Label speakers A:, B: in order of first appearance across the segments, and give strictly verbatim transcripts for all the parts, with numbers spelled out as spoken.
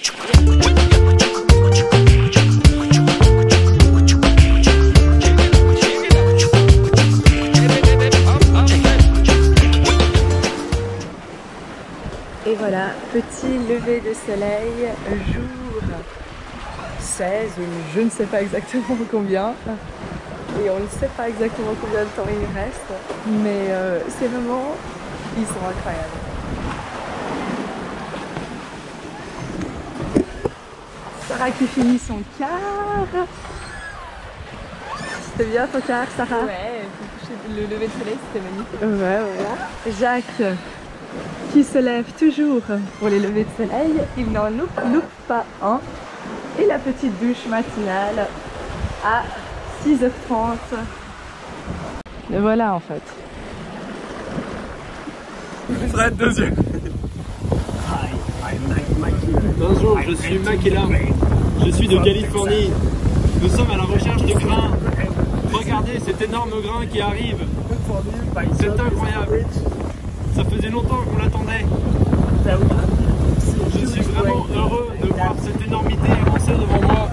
A: Et voilà, petit lever de soleil, jour seize ou je ne sais pas exactement combien. Et on ne sait pas exactement combien de temps il nous reste. Mais euh, ces moments, ils sont incroyables. Sarah qui finit son quart. C'était bien ton quart, Sarah?
B: Ouais, le lever de soleil c'était magnifique.
A: Ouais, ouais. Jacques qui se lève toujours pour les levées de soleil, il n'en loupe, loupe pas un. Et la petite douche matinale à six heures trente. Et voilà en fait.
C: Fred, deux yeux. Bonjour, je suis Makela. Je suis de Californie. Nous sommes à la recherche de grains. Regardez cet énorme grain qui arrive. C'est incroyable. Ça faisait longtemps qu'on l'attendait. Je suis vraiment heureux de voir cette énormité avancer devant moi.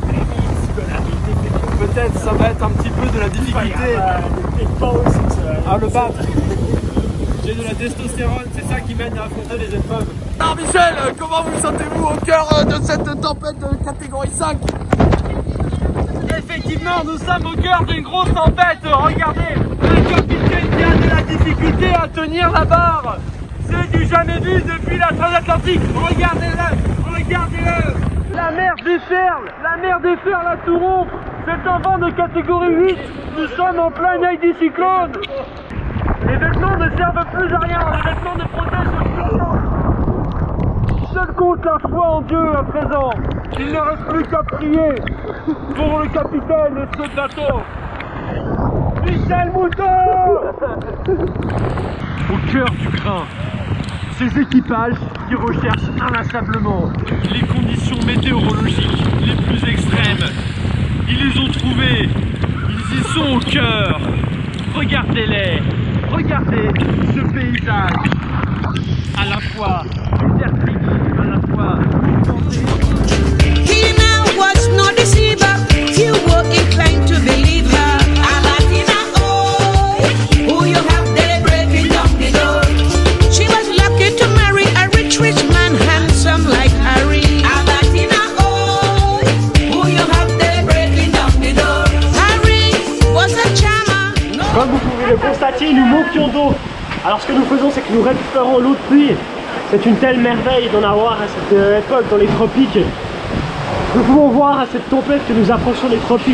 C: Peut-être ça va être un petit peu de la difficulté à le battre. J'ai de la testostérone, c'est ça qui m'aide à affronter les épreuves. Alors Michel, comment vous sentez-vous au cœur de cette tempête de catégorie cinq? Effectivement, nous sommes au cœur d'une grosse tempête. Regardez, le capitaine qui a de la difficulté à tenir la barre. C'est du jamais vu depuis la transatlantique. Regardez-le, regardez-le. La mer déferle, la mer déferle à tout rompre. C'est un vent de catégorie huit. Nous sommes en plein œil du cyclone. Les vêtements ne servent plus à rien. Les vêtements ne protègent plus rien. Seul compte la foi en Dieu à présent. Il ne reste plus qu'à prier pour le capitaine et ce bateau. Michel Mouton. Au cœur du grain, ces équipages qui recherchent inlassablement les conditions météorologiques les plus extrêmes. Ils les ont trouvées, ils y sont au cœur. Regardez-les, regardez ce paysage, à la fois désertique, à la fois mouvementé.
D: He now was no deceiver, few were inclined to believe her. Aladdin, oh, who you have there breaking down the door. She was lucky to marry a rich, rich man, handsome like Harry. Aladdin, oh, who you have there breaking down the door. Harry was a charmer. No.
E: Comme vous pouvez le constater, nous manquions d'eau. Alors ce que nous faisons, c'est que nous récupérons l'eau de pluie. C'est une telle merveille d'en avoir à cette époque dans les tropiques. Nous pouvons voir à cette tempête que nous approchons des tropiques.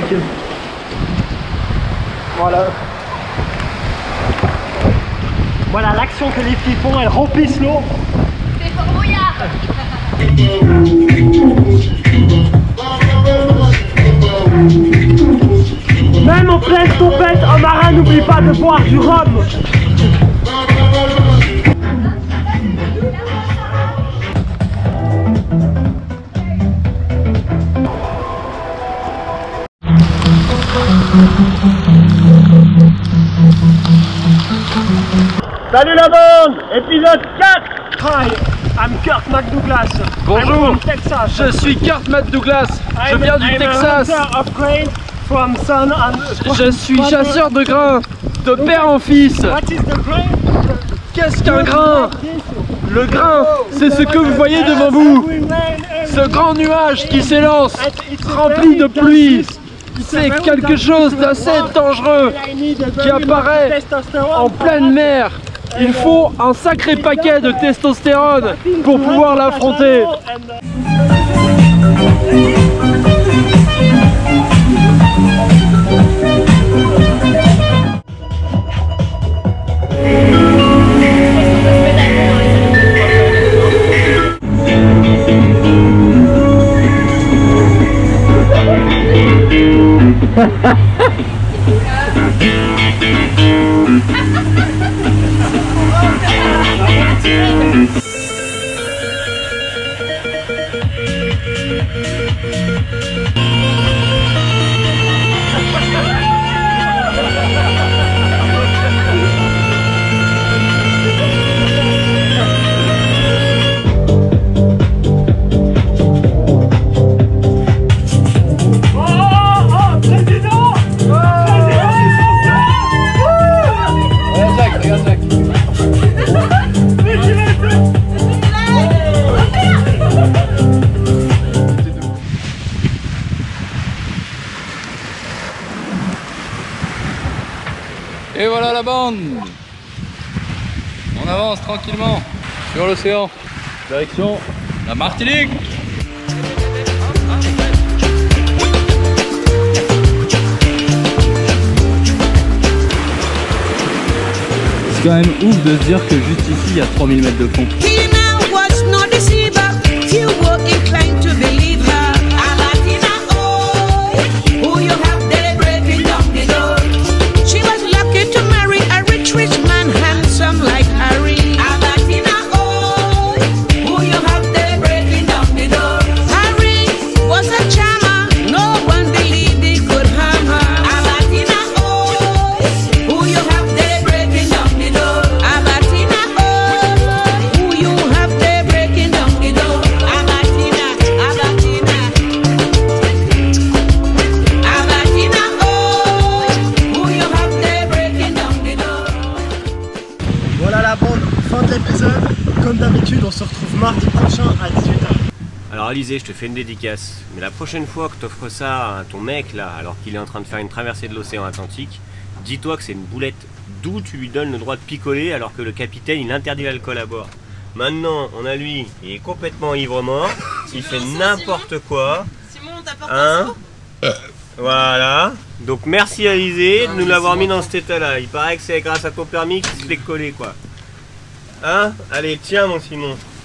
E: Voilà. Voilà l'action que les filles font, elles remplissent l'eau.
B: C'est pour brouillard.
E: Même en pleine tempête, un marin n'oublie pas de boire du rhum. Salut la bande, épisode quatre. Hi, I'm Kurt McDouglas.
C: Bonjour,
E: I'm from Texas.
C: je suis Kurt McDouglas, je
E: I'm,
C: viens du
E: I'm
C: Texas.
E: A hunter of grain from son and...
C: Je suis chasseur de grains, de père en fils.
E: What is the grain?
C: Qu'est-ce qu'un grain? Le grain, c'est ce que vous voyez devant vous. Ce grand nuage qui s'élance, rempli de pluie. C'est quelque chose d'assez dangereux qui apparaît en pleine mer. Il faut un sacré paquet de testostérone pour pouvoir l'affronter.
F: bande. On avance tranquillement sur l'océan. Direction la Martinique. C'est quand même ouf de se dire que juste ici il y a trois mille mètres de fond.
D: He now was no deceiver. Few were inclined to believe her. Aladdin, oh, who you have there breaking down the door. She was lucky to marry a rich, rich man, handsome like Harry. Aladdin, oh, who you have there breaking down the door. Harry was a charmer. No one believed he could harm her. Aladdin, oh, who you have there breaking down the door. Aladdin, oh, who you have there breaking down the door. Aladdin, Aladdin, Aladdin, oh, who you have there breaking down the door.
E: Voilà la bande, fin de l'épisode. Comme d'habitude, on se retrouve mardi prochain à dix-huit heures.
G: Alors Alizé, je te fais une dédicace, mais la prochaine fois que tu offres ça à ton mec là, alors qu'il est en train de faire une traversée de l'océan Atlantique, dis-toi que c'est une boulette, d'où tu lui donnes le droit de picoler alors que le capitaine il interdit l'alcool à bord. Maintenant, on a lui, il est complètement ivre-mort, il fait n'importe quoi.
B: Simon, on t'apporte
G: Hein Voilà. Donc merci Alizé de nous l'avoir mis dans cet état-là. Il paraît que c'est grâce à ton permis qu'il se fait coller quoi. Hein? Allez, tiens mon Simon.